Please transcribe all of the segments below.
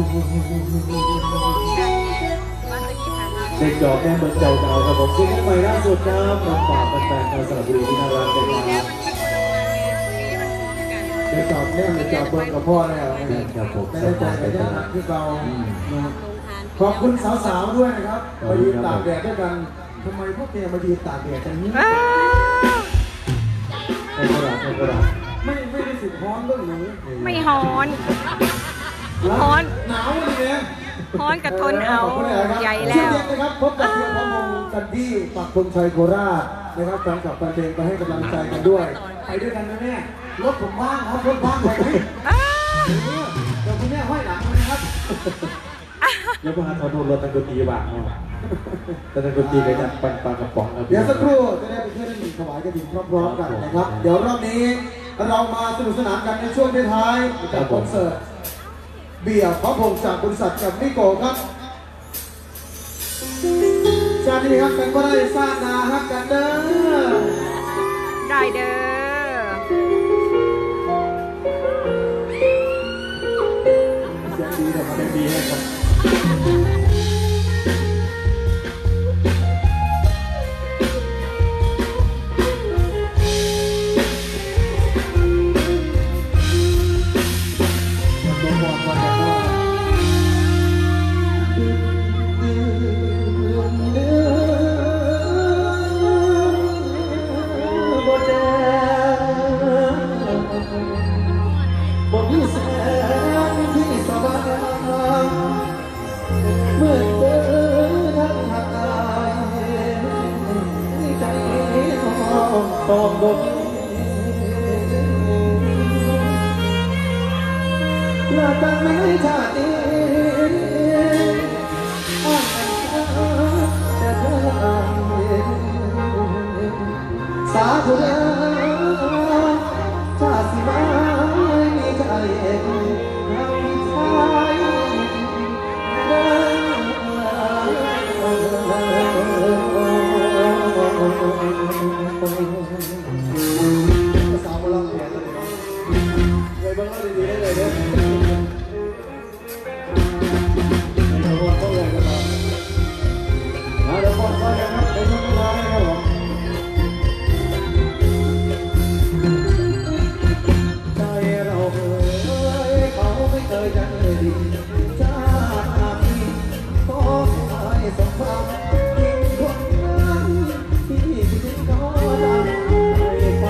เด็กจอกแม่เมืองเจ้าเก่าครับผมซิงเกิลใหม่ล่าสุดครับมาฝากแฟนๆชาวสระบุรีที่น่ารักเป็นมาเด็กจอกแม่เมืองเจ้าเมืองกับพ่อแล้วนะครับผมได้ใจกับญาติที่เราขอบคุณสาวๆด้วยนะครับมายืนตากแดดด้วยกันทำไมพวกเมียมายืนตากแดดกันนี้ในกระดาษไม่ได้สิฮ้อนเรื่องหนูไม่ฮ้อนฮ้อนหนาวเลยเนี่ยฮ้อนกับทนเอาใหญ่แล้วนะครับพบกับเพื่อนพ้องวงกันที่ปักธงชัยโคราชนะครับแฟนคลับแฟนเพลงไปให้กำลังใจกันด้วยไปด้วยกันนะแม่รถผมว่างครับรถว่างไปไหมเดี๋ยวคุณแม่ห้อยหลังนะครับแล้วพอเขาโดนรถตังกุตีว่างเนาะแต่ตังกุตีไปจัดปันปลากระป๋องเดี๋ยวสักครู่จะได้ไปเพื่อนหนึ่งถวายกระดิ่งพร้อมๆกันนะครับเดี๋ยวรอบนี้เรามาสนุกสนานกันในช่วงท้ายกับคอนเสิร์ตเบียร์พระพงศ์จากบริษัทกับนิโก้ครับชาตินี้ครับเป็นก็ได้สร้างนาฮักกันเด้อได้เด้อเสียงดีแต่มาเป็นดีให้ครับต้องบนลาตั้งไม่ชาติอ้อนแต่เธอสาธุเด้อชาติมามีใจเราชายเด้อสาวเราเปลี่ยนเลยเลยบ้างก็ดีๆได้เลยเด้อเราบอกเขาเลยกันเราเดี๋ยวบอกเขาเลยครับในช่วงเวลานี้ครับผมใจเราเขาไม่เคยจะดีชาตินี้ขอให้สมหวังยิ่งคนนั้นที่คิดก็ได้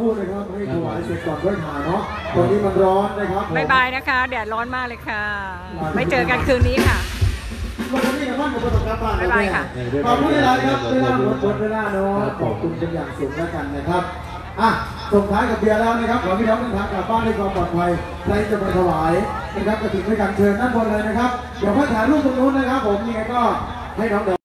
นะครับให้ถวายเสร็จก่อนค่อยถ่ายเนาะตอนนี้มันร้อนนะครับบ๊ายบายนะคะ แดดร้อนมากเลยค่ะไม่เจอกันคืนนี้ค่ะวันนี้กับท่านกับประสบการณ์บ้านบ๊ายบายค่ะขอบคุณหลายครับเวลาหมดเวลาเนาะขอบคุณเป็นอย่างสูงแล้วกันนะครับอ่ะส่งท้ายกับเบียร์แล้วนะครับขอพี่น้องเดินทางกลับบ้านด้วยความปลอดภัยใครจะมาถวายนะครับกระถิ่นด้วยกันเชิญด้านบนเลยนะครับเดี๋ยวค่อยถ่ายรูปตรงนู้นนะครับผมยังไงก็ให้น้อง